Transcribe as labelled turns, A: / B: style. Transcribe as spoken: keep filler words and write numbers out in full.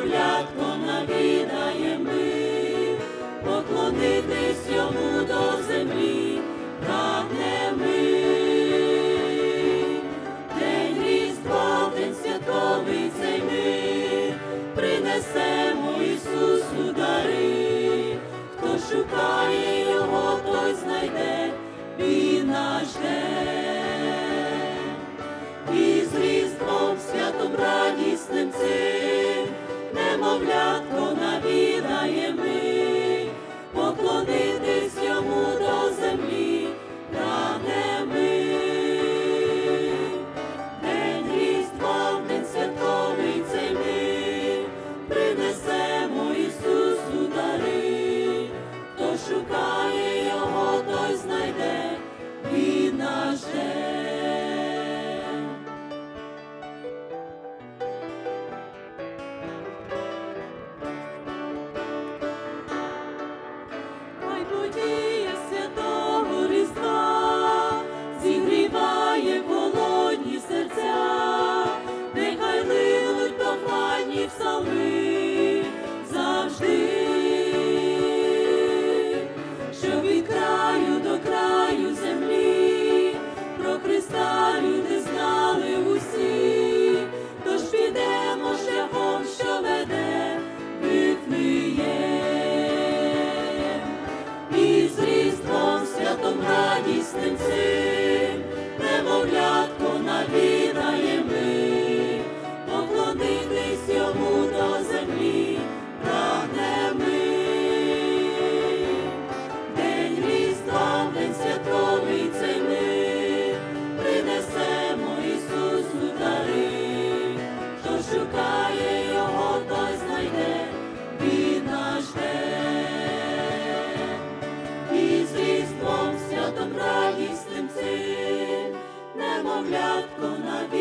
A: немовлятко навідаєм ми, поклонитись йому до землі прагнем ми. День Різдва, день святковий цей ми, принесемо Ісусу дари. Хто шукає його, той знайде, Він наш день. І з Різдвом, святом радісним цим, немовлятко навідаєм ми, поклонитись йому до землі прагнем ми. День Різдва, день святковий цей ми, принесемо Ісусу дари. Хто шукає його, той знайде, Він наш день. Подія святого Різдва зігріває голодні серця, нехай линуть похвальні псалми завжди, щоб від краю до краю землі про Христа люди знали усі. Тож підемо шляхом, що веде в Вифлеєм. І з Різдвом, святом радісним цим, немовлятко навідаєм ми, поклонитись йому до землі прагнем ми. День Різдва, день святковий цей ми, принесемо Ісусу дари. Хто шукає його, той знайде, Він наш день. І з Різдвом, святом радісним цим, немовлятко навідаєм